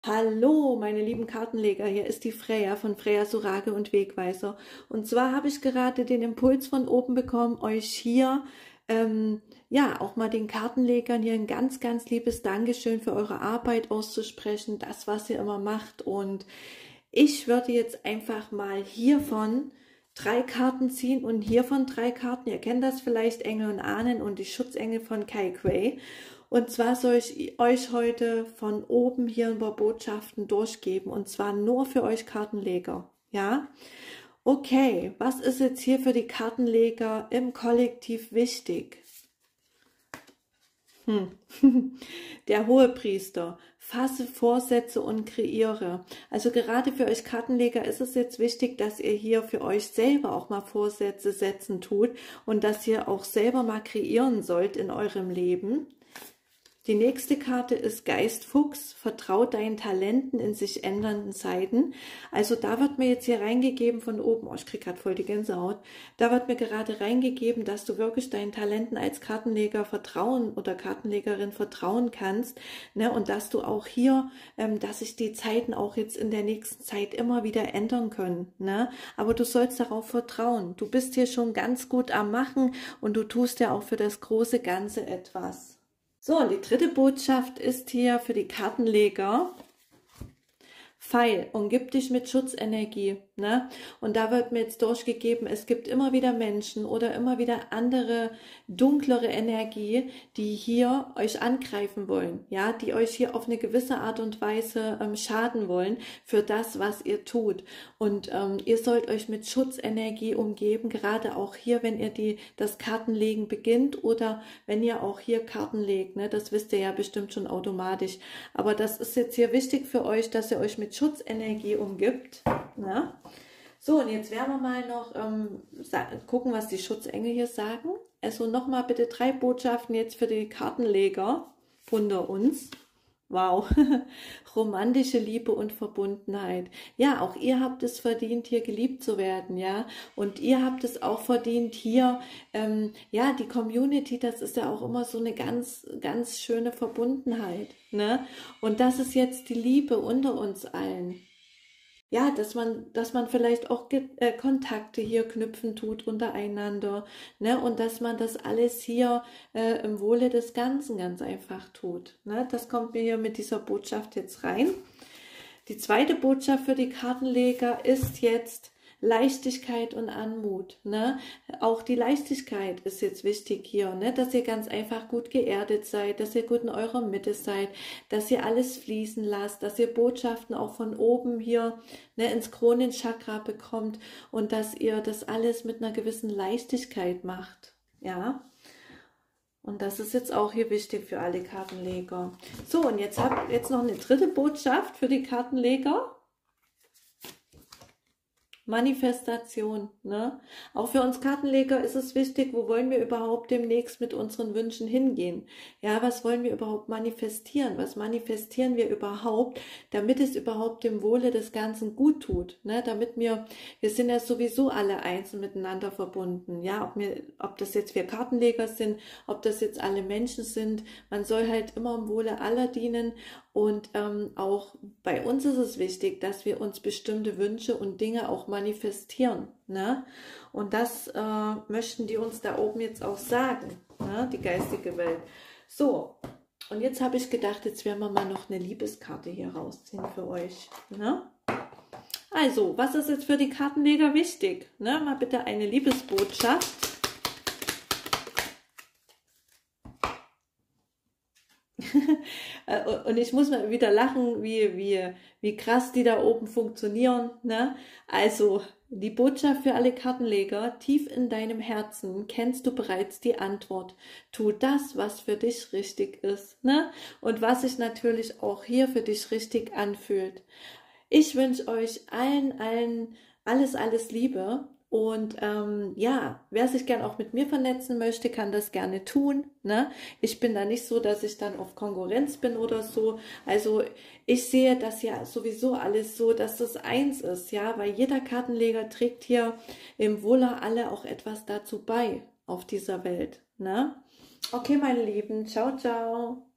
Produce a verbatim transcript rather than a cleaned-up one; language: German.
Hallo, meine lieben Kartenleger, hier ist die Freya von Freya Sorage und Wegweiser. Und zwar habe ich gerade den Impuls von oben bekommen, euch hier, ähm, ja, auch mal den Kartenlegern hier ein ganz, ganz liebes Dankeschön für eure Arbeit auszusprechen, das, was ihr immer macht. Und ich würde jetzt einfach mal hiervon drei Karten ziehen und hiervon drei Karten. Ihr kennt das vielleicht, Engel und Ahnen und die Schutzengel von Kai Quay. Und zwar soll ich euch heute von oben hier ein paar Botschaften durchgeben. Und zwar nur für euch Kartenleger. Ja? Okay, was ist jetzt hier für die Kartenleger im Kollektiv wichtig? Hm. Der Hohepriester, fasse Vorsätze und kreiere. Also gerade für euch Kartenleger ist es jetzt wichtig, dass ihr hier für euch selber auch mal Vorsätze setzen tut und dass ihr auch selber mal kreieren sollt in eurem Leben. Die nächste Karte ist Geistfuchs, vertrau deinen Talenten in sich ändernden Zeiten. Also da wird mir jetzt hier reingegeben von oben, oh, ich kriege gerade voll die Gänsehaut, da wird mir gerade reingegeben, dass du wirklich deinen Talenten als Kartenleger vertrauen oder Kartenlegerin vertrauen kannst, ne? Und dass du auch hier, ähm, dass sich die Zeiten auch jetzt in der nächsten Zeit immer wieder ändern können, ne? Aber du sollst darauf vertrauen. Du bist hier schon ganz gut am Machen und du tust ja auch für das große Ganze etwas. So, und die dritte Botschaft ist hier für die Kartenleger. Pfeil, umgib dich mit Schutzenergie, ne? Und da wird mir jetzt durchgegeben, es gibt immer wieder Menschen oder immer wieder andere dunklere Energie, die hier euch angreifen wollen, ja, die euch hier auf eine gewisse Art und Weise ähm, schaden wollen für das, was ihr tut. Und ähm, ihr sollt euch mit Schutzenergie umgeben, gerade auch hier, wenn ihr die das Kartenlegen beginnt oder wenn ihr auch hier Karten legt, ne? Das wisst ihr ja bestimmt schon automatisch. Aber das ist jetzt hier wichtig für euch, dass ihr euch mit Schutzenergie umgibt. Ne? So, und jetzt werden wir mal noch ähm, gucken, was die Schutzengel hier sagen. Also nochmal bitte drei Botschaften jetzt für die Kartenleger unter uns. Wow, romantische Liebe und Verbundenheit. Ja, auch ihr habt es verdient, hier geliebt zu werden, ja. Und ihr habt es auch verdient, hier, ähm, ja, die Community, das ist ja auch immer so eine ganz, ganz schöne Verbundenheit, ne? Und das ist jetzt die Liebe unter uns allen. Ja, dass man, dass man vielleicht auch äh, Kontakte hier knüpfen tut untereinander, ne? Und dass man das alles hier äh, im Wohle des Ganzen ganz einfach tut. Ne? Das kommt mir hier mit dieser Botschaft jetzt rein. Die zweite Botschaft für die Kartenleger ist jetzt Leichtigkeit und Anmut, ne? Auch die Leichtigkeit ist jetzt wichtig hier, ne? Dass ihr ganz einfach gut geerdet seid, dass ihr gut in eurer Mitte seid, dass ihr alles fließen lasst, dass ihr Botschaften auch von oben hier, ne, ins Kronenchakra bekommt und dass ihr das alles mit einer gewissen Leichtigkeit macht, ja? Und das ist jetzt auch hier wichtig für alle Kartenleger. So, und jetzt habt jetzt noch eine dritte Botschaft für die Kartenleger. Manifestation, ne? Auch für uns Kartenleger ist es wichtig, wo wollen wir überhaupt demnächst mit unseren Wünschen hingehen? Ja, was wollen wir überhaupt manifestieren? Was manifestieren wir überhaupt, damit es überhaupt dem Wohle des Ganzen gut tut, ne? Damit wir, wir sind ja sowieso alle eins und miteinander verbunden, ja? Ob wir, ob das jetzt wir Kartenleger sind, ob das jetzt alle Menschen sind, man soll halt immer im Wohle aller dienen. Und ähm, auch bei uns ist es wichtig, dass wir uns bestimmte Wünsche und Dinge auch manifestieren, ne? Und das äh, möchten die uns da oben jetzt auch sagen, ne? Die geistige Welt. So, und jetzt habe ich gedacht, jetzt werden wir mal noch eine Liebeskarte hier rausziehen für euch, ne? Also, was ist jetzt für die Kartenleger wichtig? Ne? Mal bitte eine Liebesbotschaft. Und ich muss mal wieder lachen, wie, wie, wie krass die da oben funktionieren, ne? Also, die Botschaft für alle Kartenleger, tief in deinem Herzen kennst du bereits die Antwort. Tu das, was für dich richtig ist, ne? Und was sich natürlich auch hier für dich richtig anfühlt. Ich wünsche euch allen, allen, alles, alles Liebe. Und ähm, ja, wer sich gern auch mit mir vernetzen möchte, kann das gerne tun, ne? Ich bin da nicht so, dass ich dann auf Konkurrenz bin oder so. Also ich sehe das ja sowieso alles so, dass das eins ist, ja, weil jeder Kartenleger trägt hier im Wohle alle auch etwas dazu bei auf dieser Welt, ne? Okay, meine Lieben, ciao, ciao.